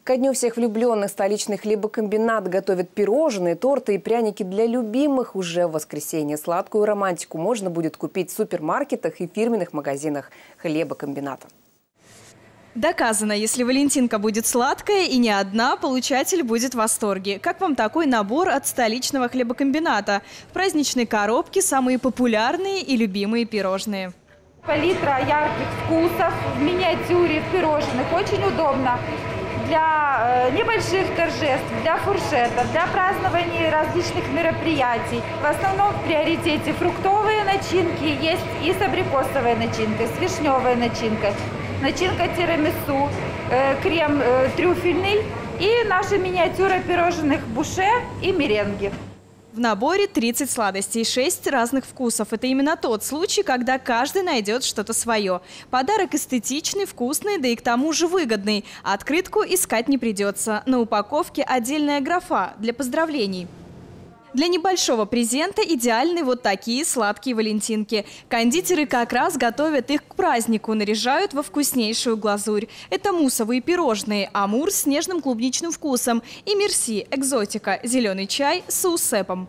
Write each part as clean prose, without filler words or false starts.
Ко дню всех влюбленных столичный хлебокомбинат готовит пирожные, торты и пряники для любимых уже в воскресенье. Сладкую романтику можно будет купить в супермаркетах и фирменных магазинах хлебокомбината. Доказано, если валентинка будет сладкая и не одна, получатель будет в восторге. Как вам такой набор от столичного хлебокомбината? В праздничной коробке самые популярные и любимые пирожные. Палитра ярких вкусов в миниатюре, в пирожных. Очень удобно для небольших торжеств, для фуршетов, для празднования различных мероприятий. В основном в приоритете фруктовые начинки, есть и с абрикосовой начинкой, с вишневой начинкой. Начинка тирамису, крем трюфельный и наша миниатюра пирожных буше и меренги. В наборе 30 сладостей, 6 разных вкусов. Это именно тот случай, когда каждый найдет что-то свое. Подарок эстетичный, вкусный, да и к тому же выгодный. Открытку искать не придется. На упаковке отдельная графа для поздравлений. Для небольшого презента идеальны вот такие сладкие валентинки. Кондитеры как раз готовят их к празднику, наряжают во вкуснейшую глазурь. Это муссовые пирожные, амур с нежным клубничным вкусом и мерси, экзотика, зеленый чай с саусепом.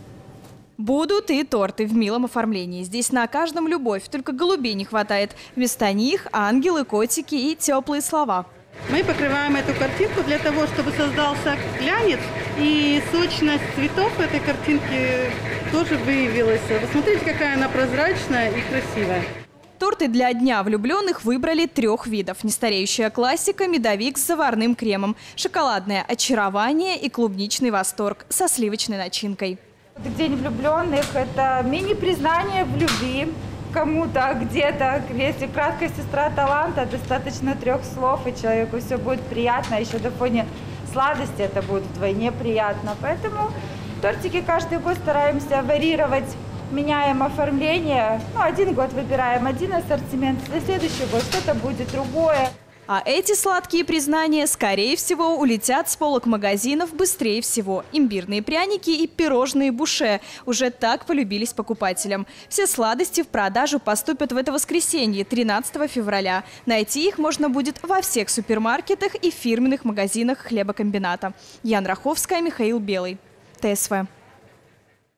Будут и торты в милом оформлении. Здесь на каждом любовь, только голубей не хватает. Вместо них ангелы, котики и теплые слова. Мы покрываем эту картинку для того, чтобы создался глянец, и сочность цветов этой картинки тоже выявилась. Вы смотрите, какая она прозрачная и красивая. Торты для Дня влюбленных выбрали 3 видов. Нестареющая классика, медовик с заварным кремом, шоколадное очарование и клубничный восторг со сливочной начинкой. День влюбленных – это мини-признание в любви кому-то, где-то. Если краткая сестра таланта, достаточно 3 слов, и человеку все будет приятно. Еще до фоне сладости это будет вдвойне приятно. Поэтому тортики каждый год стараемся варьировать, меняем оформление. Один год выбираем один ассортимент, на следующий год что-то будет другое. А эти сладкие признания, скорее всего, улетят с полок магазинов быстрее всего. Имбирные пряники и пирожные буше уже так полюбились покупателям. Все сладости в продажу поступят в это воскресенье, 13 февраля. Найти их можно будет во всех супермаркетах и фирменных магазинах хлебокомбината. Яна Раховская, Михаил Белый, ТСВ.